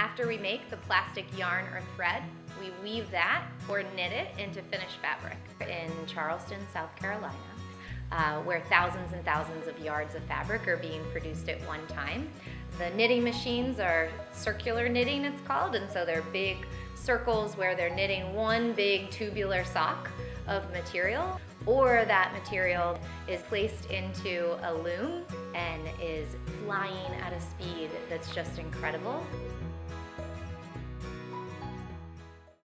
After we make the plastic yarn or thread, we weave that or knit it into finished fabric. In Charleston, South Carolina, where thousands and thousands of yards of fabric are being produced at one time. The knitting machines are circular knitting, it's called, and so they're big circles where they're knitting one big tubular sock of material, or that material is placed into a loom and is flying at a speed that's just incredible.